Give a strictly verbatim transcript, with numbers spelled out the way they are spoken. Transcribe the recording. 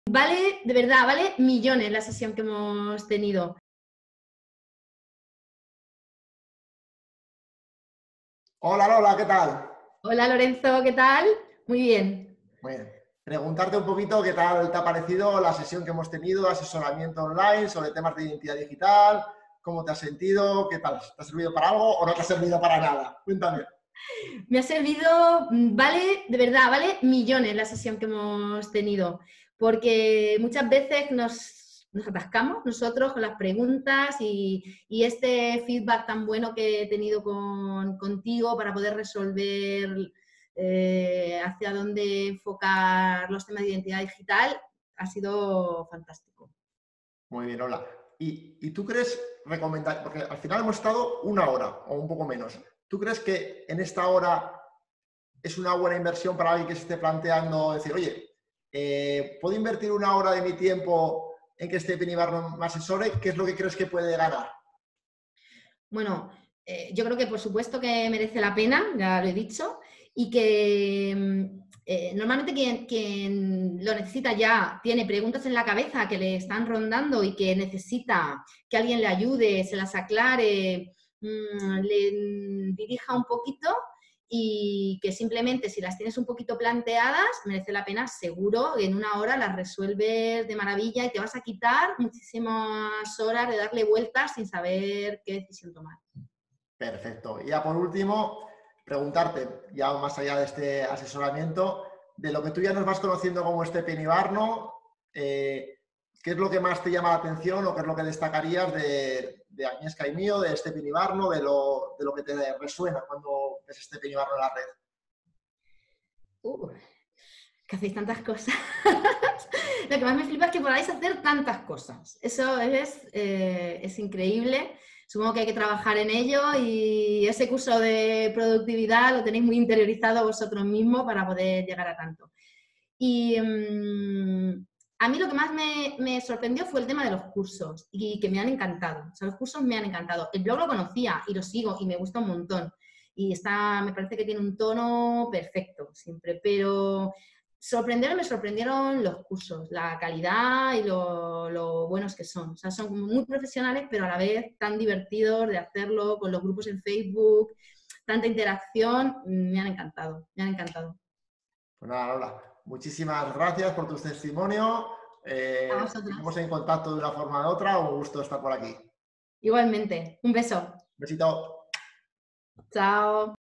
Vale, de verdad, vale millones la sesión que hemos tenido. Hola Lola, ¿qué tal? Hola Lorenzo, ¿qué tal? Muy bien. Muy bien. Preguntarte un poquito qué tal te ha parecido la sesión que hemos tenido, asesoramiento online sobre temas de identidad digital, cómo te has sentido, qué tal, ¿te ha servido para algo o no te ha servido para nada? Cuéntame. Me ha servido, vale, de verdad, vale millones la sesión que hemos tenido, porque muchas veces nos, nos atascamos nosotros con las preguntas y, y este feedback tan bueno que he tenido con, contigo para poder resolver eh, hacia dónde enfocar los temas de identidad digital ha sido fantástico. Muy bien, Lola. ¿Y, y tú crees recomendar, porque al final hemos estado una hora o un poco menos, ¿tú crees que en esta hora es una buena inversión para alguien que se esté planteando decir, oye, eh, ¿puedo invertir una hora de mi tiempo en que este Pinibarno me asesore? ¿Qué es lo que crees que puede ganar? Bueno, eh, yo creo que por supuesto que merece la pena, ya lo he dicho, y que mm, eh, normalmente quien, quien lo necesita ya tiene preguntas en la cabeza que le están rondando y que necesita que alguien le ayude, se las aclare, mmm, le dirija un poquito y que simplemente si las tienes un poquito planteadas, merece la pena, seguro, en una hora las resuelves de maravilla y te vas a quitar muchísimas horas de darle vueltas sin saber qué decisión tomar. Perfecto. Y ya por último, preguntarte, ya más allá de este asesoramiento, de lo que tú ya nos vas conociendo como este Pinibarno, eh, ¿qué es lo que más te llama la atención o qué es lo que destacarías de, de Agnieszka y mío, de este Pinibarno, de lo, de lo que te resuena cuando ves este Pinibarno en la red? Uh, que hacéis tantas cosas. Lo que más me flipa es que podáis hacer tantas cosas. Eso es, eh, es increíble. Supongo que hay que trabajar en ello y ese curso de productividad lo tenéis muy interiorizado vosotros mismos para poder llegar a tanto. Y um, a mí lo que más me, me, sorprendió fue el tema de los cursos y que me han encantado. O sea, los cursos me han encantado. El blog lo conocía y lo sigo y me gusta un montón. Y está, me parece que tiene un tono perfecto siempre, pero sorprendieron, me sorprendieron los cursos, la calidad y lo, lo buenos que son. O sea, son muy profesionales, pero a la vez tan divertidos de hacerlo con los grupos en Facebook, tanta interacción, me han encantado, me han encantado. Pues nada, Lola, muchísimas gracias por tu testimonio. A Eh, seguimos vosotros. en contacto de una forma u otra. Un gusto estar por aquí. Igualmente, un beso. Besito. Chao.